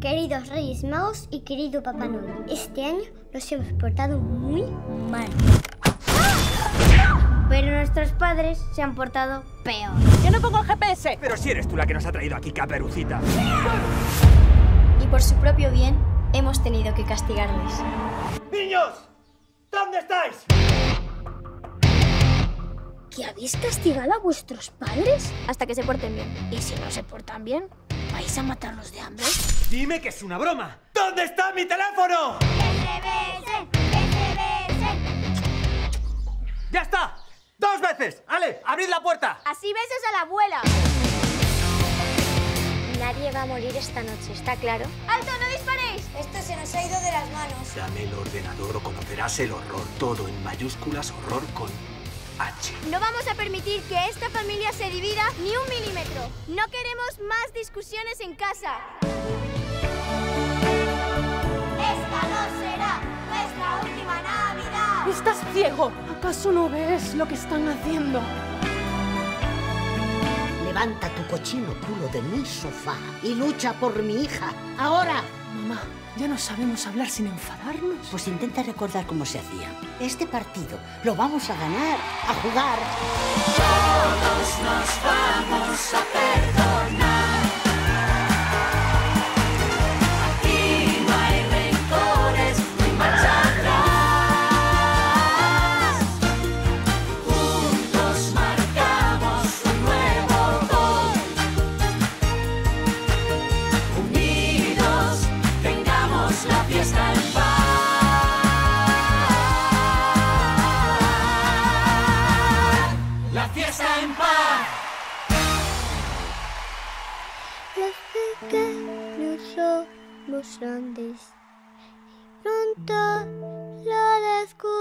Queridos Reyes Magos y querido Papá Noel, este año nos hemos portado muy mal. Pero nuestros padres se han portado peor. ¡Yo no pongo el GPS! Pero si eres tú la que nos ha traído aquí, Caperucita. Y por su propio bien, hemos tenido que castigarles. ¡Niños! ¿Dónde estáis? ¿Que habéis castigado a vuestros padres? Hasta que se porten bien. ¿Y si no se portan bien? ¿Vais a matarlos de hambre? Dime que es una broma. ¿Dónde está mi teléfono? ¡Ya está! ¡2 veces! ¡Ale, abrid la puerta! Así besas a la abuela. Nadie va a morir esta noche, ¿está claro? ¡Alto, no disparéis! Esto se nos ha ido de las manos. Dame el ordenador o conocerás el horror. Todo en mayúsculas, horror con H. No vamos a permitir que esta familia se divida ni un milímetro. No queremos más discusiones en casa. Esta no será nuestra última Navidad. ¡Estás ciego! ¿Acaso no ves lo que están haciendo? Levanta tu cochino culo de mi sofá y lucha por mi hija. ¡Ahora! Mamá, ya no sabemos hablar sin enfadarnos. Pues intenta recordar cómo se hacía. Este partido lo vamos a ganar, a jugar. Todos nos vamos a perdonar. Aquí no hay rencores ni marcha atrás. Juntos marcamos un nuevo gol. Unidos tengamos la fiesta en paz. La fiesta en paz. Los pequeños somos grandes y pronto lo descubriremos.